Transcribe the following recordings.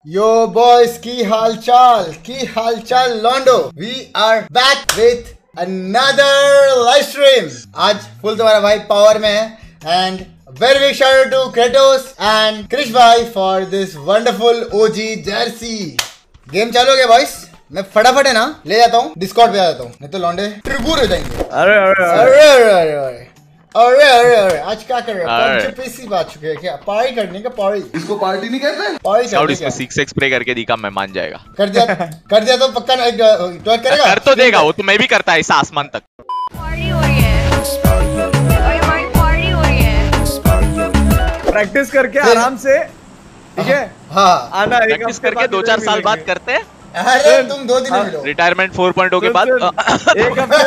यो boys की हालचाल लॉन्डो। We are back with another live stream. आज फुल तुम्हारा भाई पावर में है and very big shout out to Kratos and Krish भाई for this wonderful OG jersey. Game चालू हो गया बॉयज। मैं फटाफट है ना ले जाता हूँ, डिस्कॉर्ड पे आ जाता हूँ, नहीं तो लौंडे ट्रिब्यूट हो जाएंगे। अरे अरे अरे अरे अरे अरे अरे अरे अरे आज क्या कर रहा है? पीसी बात चुके हैं क्या? पार्टी करने का पार्टी। इसको पार्टी नहीं कहते? पार्टी करने इसको 6x स्प्रे करके दिखा, मैं मान जाएगा। कर दिया तो पक्का करेगा। कर तो देगा वो, तो मैं भी करता है इस आसमान तक। पार्टी हो रही है। हमारी पार्टी हो रही है। प्रैक्टिस करके आराम से, ठीक है? हाँ आना एक प्रैक्टिस करके 2-4 साल बाद करते हैं। अरे तुम 2 दिन में मिलो। रिटायरमेंट 4.0 के बाद एक हफ्ते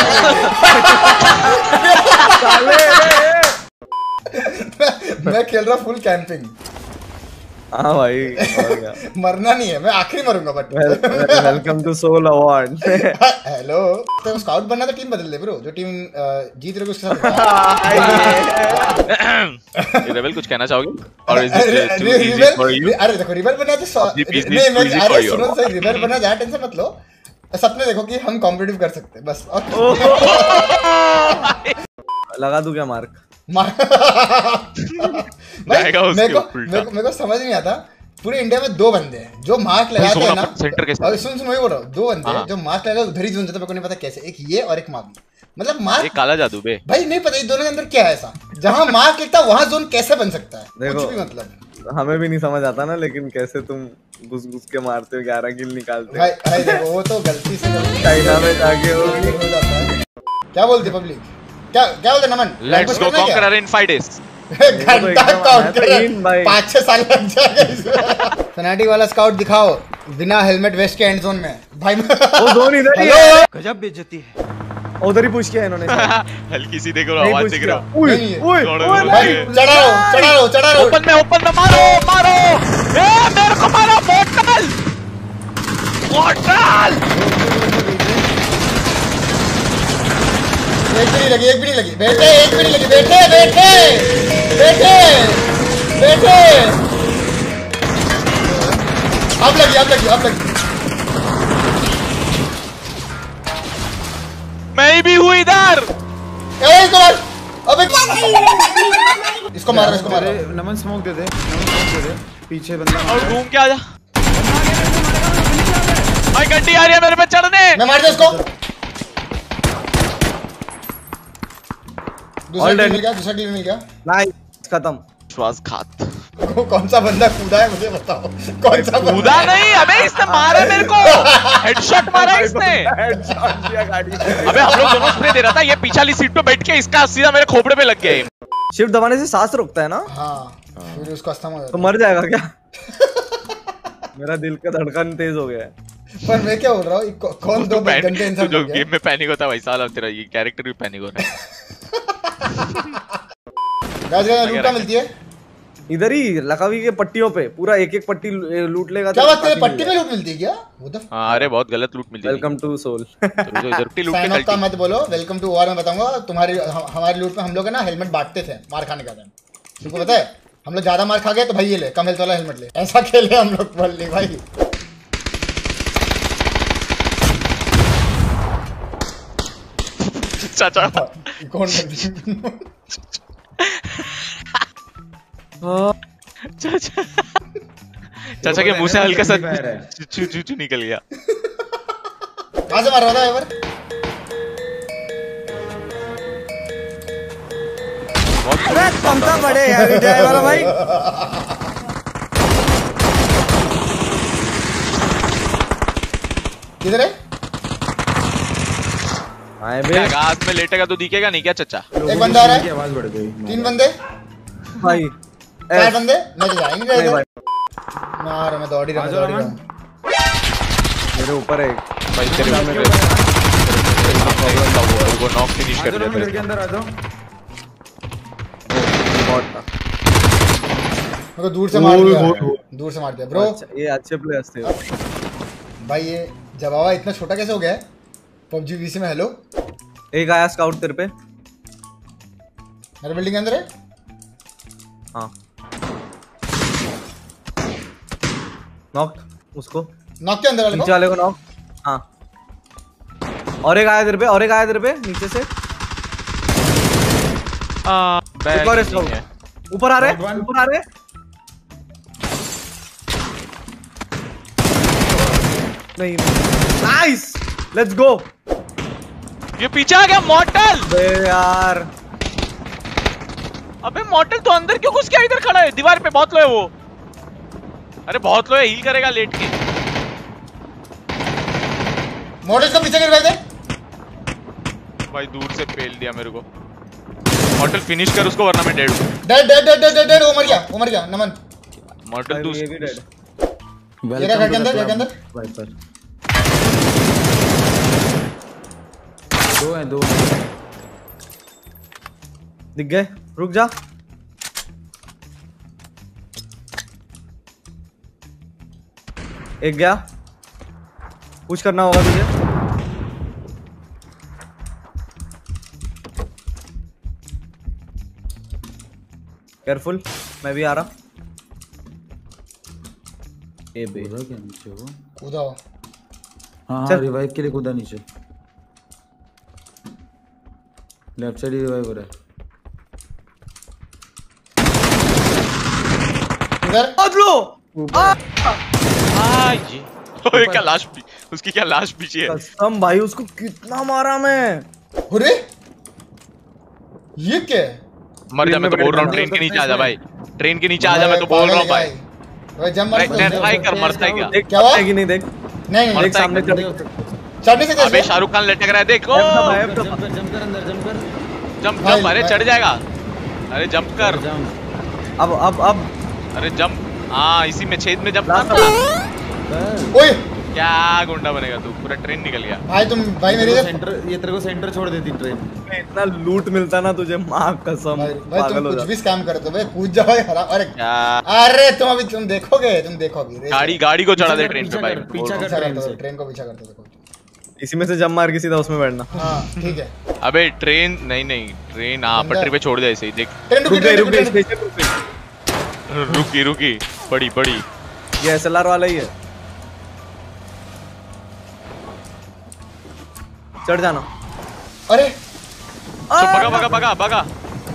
मैं खेल रहा फुल कैंपिंग। हाँ भाई मरना नहीं है, मैं आखिरी मरूंगा but welcome to soul award. Hello तो स्काउट बनना तो टीम बदल दे ब्रो, जो टीम जीत रहे हो उसके साथ। रेबेल कुछ कहना चाहोगे? और अरे देखो रिबेल बनना तो नहीं, मैं अरे सुनो सही, रिबेल बनना ज्यादा टेंशन मत लो। सपने देखो कि हम कॉम्पिटिटिव कर सकते हैं बस। लगा दूं क्या मार्क? मेरे को समझ नहीं आता, पूरे इंडिया में 2 बंदे हैं जो मार्क लगाते हैं ना। और सुन वही बोल रहा हूँ, 2 बंदे हैं जो मार्क लगाते उधर ही जोन जाता है। मेरे को नहीं पता कैसे, एक ये और एक मार्क। मतलब मार्क ये काला जादू बे भाई, नहीं पता इन दोनों के अंदर क्या है ऐसा, जहाँ मार्क लिखता है वहाँ जोन कैसे बन सकता है? कुछ भी मतलब हमें भी नहीं समझ आता ना, लेकिन कैसे तुम घुस के मारते हो, 11 किल निकालते हो भाई। देखो वो तो गलती से चाइना में जाके हो जाता है। क्या बोलते पब्लिक? क्या बोलते Naman? Let's go conquer in 5 days। घंटा काउंट कर 5-6 साल लग जाएगा। फनाटिक वाला स्काउट दिखाओ बिना हेलमेट वेस्ट के एंड जोन में भाई। वो जोन इधर ही है। गजब बेइज्जती है। उधर ही पुश किया इन्होंने। हल्की सी देखो, आवाज देख रहा हूं। चढ़ा ओपन में मारो। ए मेरे को मारो, बोतल। एक भी नहीं लगी बेटे, एक भी नहीं लगी बेटे। अब लगी। मैं भी हूँ इधर। इसको मार। नमन स्मोक दे दे, पीछे बंदा। और घूम के आ जा भाई, गड्डी आ रही है मेरे पे चढ़ने। मैं मार दे इसको। दूसरा किल मिल गया। नाइस, खत्म। श्वासघात। कौन सा बंदा कूदा है मुझे बताओ? कौन सा कूदा नहीं, अबे इसने मारा मेरे को, हेडशॉट मारा इसने। हेडशॉट दिया गाड़ी। अबे हम लोग दोनों स्प्रे दे रहा था, ये पीछे वाली सीट पे बैठ के इसका सीधा मेरे खोपड़े पे लग गया। शिफ्ट दबाने से सांस रुकता है ना? हाँ, फिर उसको अस्थमा हो जाता है। तो मर जाएगा क्या? मेरा दिल का धड़कन तेज हो गया है। पर मैं क्या बोल रहा हूँ, कौन 2 घंटे इंसान जो गेम में पैनिक होता है वैसा वाला तेरा ये कैरेक्टर भी पैनिक हो रहा है। लूट का मिलती है इधर ही लकावी के पट्टियों पे, पूरा एक पट्टी लूट लेगा। क्या बात है? पट्टी में लूट मिलती है क्या? वो तो अरे बहुत गलत लूट मिलती है। Welcome to soul. साइन का मत बोलो, वेलकम टू वॉर में बताऊंगा। तुम्हारी हमारी लूट में हम लोग ना हेलमेट बांटते थे मार खाने का टाइम। तुमको पता है हम लोग ज्यादा मार खा गए तो भाई ये ले, कम हेल्थ वाला हेलमेट ले, ऐसा खेले हम लोग। बोल नहीं भाई चाचा कौन? चाचा के मुंह से हल्का सा चू निकल गया। कहां से मार रहा था एवर? बहुत पंखा बड़े यार विजय वाला भाई। किधर है? आए बे, आग में लेटेगा तो दिखेगा नहीं क्या चाचा? एक बंदा आ रहा है, आवाज बढ़ गई। 3 बंदे भाई 4 बंदे। मैं तो जाएंगे यार, मैं दौड़ ही रहा हूं। मेरे ऊपर है भाई, तेरे वो नॉक फिनिश कर दिया मेरे के अंदर आ जाओ। मेरे को दूर से मार दिया ब्रो। ये अच्छे प्लेयर्स थे भाई। ये जवाब इतना छोटा कैसे हो गया है PUBG VC में? हेलो, एक आया स्काउट तेरे पे। मेरे बिल्डिंग के अंदर है। हाँ नॉक उसको, नॉक के अंदर वाले नीचे को। वाले को नॉक। हाँ और एक आया तेरे पे, और एक आया तेरे पे नीचे से। एक और इसका ऊपर आ रहे, ऊपर आ रहे। नहीं नाइस, लेट्स गो। ये पीछे आ गया मॉर्टल। बे यार अबे मॉर्टल तो अंदर क्यों घुस गया? इधर खड़ा है दीवार पे, बहुत लो है वो। अरे बहुत लो है, हील करेगा लेट के। मॉडल का पीछे गिर गए। भाई दूर से पेल दिया मेरे को। मॉर्टल फिनिश कर उसको वरना मैं डेड हूं। Dead dead dead dead dead, वो मर गया नमन। मॉर्टल तू ये भी डेड। ये घर के अंदर, घर के अंदर। वाइपर दो हैं, दो दिख गए, रुक जा। एक गया, कुछ करना होगा तुझे। केयरफुल, मैं भी आ रहा। ए बे कूदा क्या नीचे वो? कूदा हो। हाँ चल। हाँ, रिवाइव के लिए कूदा नीचे। लेफ्ट साइड रिवाइव हो रहा है। इधर बदलो। ये ओए क्या लाश उसकी क्या लाश पीछे है। कसम भाई, उसको कितना मारा मैं। अरे ये क्या है? मर जा, मैं तो बोल रहा हूँ ट्रेन के नीचे आ जा भाई। ट्रेन के नीचे आ जा, मैं तो बोल रहा हूँ भाई। भाई जंप मार। ट्राई कर, मरता है क्या? देख क्या हुआ? है कि नहीं, देख नहीं नहीं देख सामने चढ़। चढ़ने से अबे कैसे? शाहरुख खान लटक रहा है देखो। जंप कर अंदर, जंप कर। जंप भाई, जंप, अरे भाई। चढ़ जाएगा। अरे जंप कर, जंप। अब अरे जंप। हाँ इसी में छेद में जंप लास्ट मारना। ओए क्या गुंडा बनेगा तू, पूरा ट्रेन निकल गया। भाई तुम भाई मेरे सेंटर, ये तेरे को सेंटर छोड़ देती ट्रेन। इतना लूट मिलता ना तुझे, माँ कसम। भाई पागल तुम हो कुछ जा। भी स्कैम करते हो भाई। कूद जाओ भाई हरा। अरे क्या अरे तुम अभी तुम देखोगे रेस। गाड़ी को चढ़ा दे ट्रेन पे भाई। पीछा कर पीछा ट्रेन करते हो, से। ट्रेन को पीछा करते हो, देखो। इसी में से जंप मार के सीधा उसमें बैठना। हाँ ठीक है। अबे ट्रेन नहीं ट्रेन हाँ अंदर। पटरी पे छोड़ दे ऐसे ही देख। ट्रेन रुक गई, रुक गई, स्टेशन रुक गई। रुकी बड़ी ये एसएलआर वाला ही है। चढ़ जाना। अरे भगा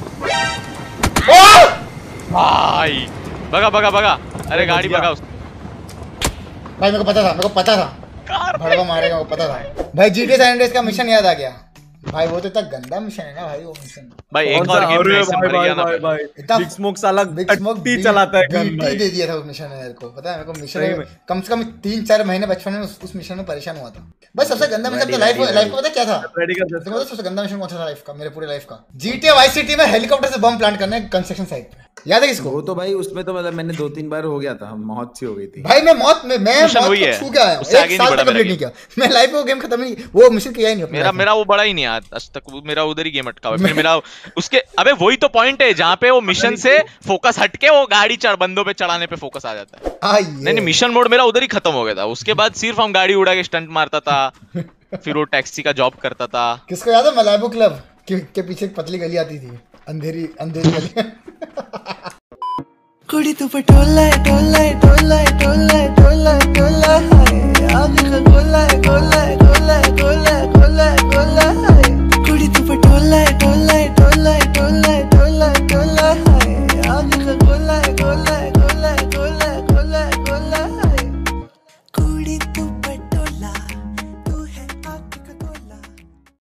भाई, भगा। अरे गाड़ी भगा उसको। भाई मेरे को पता था भड़वा मारेगा, वो पता था भाई। GTA सैन एंड्रेस का मिशन याद आ गया भाई। वो तो इतना गंदा मिशन है ना भाई, वो मिशन। भाई एक और गेम में ऐसे मर गया ना भाई। इतना बिग स्मोक साला बिग स्मोक टट्टी चलाता है गन BT भाई। दे दिया था उस मिशन में मेरे को। पता है मेरे को मिशन सही में में। कम से कम 3-4 महीने बचपन में उस मिशन में परेशान हुआ था। बस सबसे गंदा मिशन अपने लाइफ को पता है क्या था? रेडी कर तुमको पता है सबसे गंदा मिशन कौन सा था लाइफ का, मेरे पूरे लाइफ का? GTA वाइस सिटी में हेलीकॉप्टर से बम प्लांट करना है कंस्ट्रक्शन साइट पे। याद है किसको? वो तो भाई उसमें तो मतलब मैंने 2-3 बार हो गया था, मौत सी हो गई थी। भाई मैं मौत मिशन को वही है। छू के आया हूं। उससे आगे एक नहीं साल बढ़ा तक कंप्लीट मेरा नहीं किया मैं लाइफ में। वो गेम खत्म नहीं, वो मिशन किया ही नहीं अपने life में। मेरा वो बड़ा ही नहीं आज तक। मेरा उधर ही गेम अटका हुआ है। फिर मेरा उसके अबे वही तो पॉइंट है जहाँ पे वो मिशन से फोकस हटके वो गाड़ी बंदों पे चढ़ाने पे फोकस आ जाता है। नहीं मिशन मोड मेरा उधर ही खत्म हो गया था। उसके बाद सिर्फ हम गाड़ी उड़ा के स्टंट मारता था, फिर वो टैक्सी का जॉब करता था। किसको याद है मलाबू क्लब के पीछे एक पतली गली आती थी, अंधेरी गली। कुड़ी तू पटोला है